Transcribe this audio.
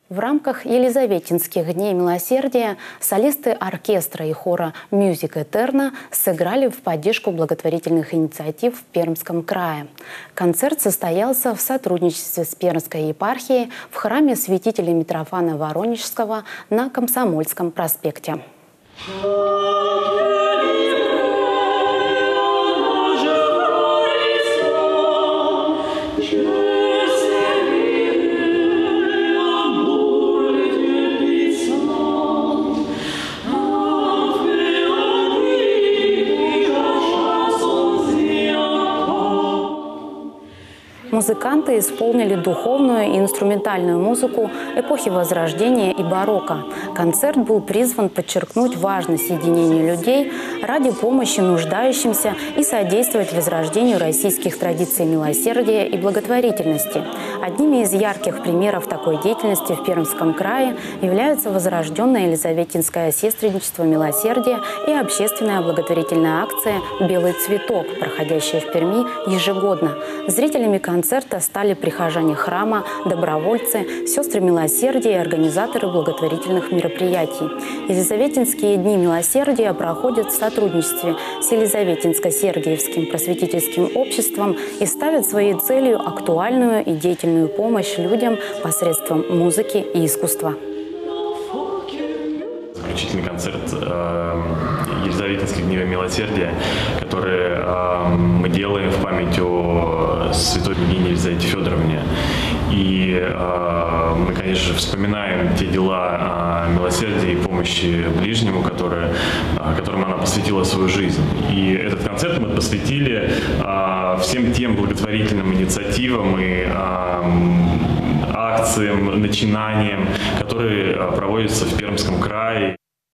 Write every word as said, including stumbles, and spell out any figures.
В рамках Елизаветинских дней милосердия солисты оркестра и хора «Мюзик Этерна» сыграли в поддержку благотворительных инициатив в Пермском крае. Концерт состоялся в сотрудничестве с Пермской епархией в храме святителя Митрофана Воронежского на Комсомольском проспекте. Музыканты исполнили духовную и инструментальную музыку эпохи Возрождения и барокко. Концерт был призван подчеркнуть важность единения людей ради помощи нуждающимся и содействовать возрождению российских традиций милосердия и благотворительности. Одними из ярких примеров такой деятельности в Пермском крае являются возрожденное Елизаветинское сестриничество милосердия и общественная благотворительная акция «Белый цветок», проходящая в Перми ежегодно. Зрителями концерта Концерта стали прихожане храма, добровольцы, сестры милосердия и организаторы благотворительных мероприятий. Елизаветинские дни милосердия проходят в сотрудничестве с Елизаветинско-Сергиевским просветительским обществом и ставят своей целью актуальную и деятельную помощь людям посредством музыки и искусства. Заключительный концерт э, Елизаветинских дней милосердия, который э, мы делаем в память о святой княгине Елизавете Федоровне. И э, мы, конечно же, вспоминаем те дела э, милосердия и помощи ближнему, которые, э, которым она посвятила свою жизнь. И этот концерт мы посвятили э, всем тем благотворительным инициативам и э, акциям, начинаниям, которые проводятся в Пермском крае.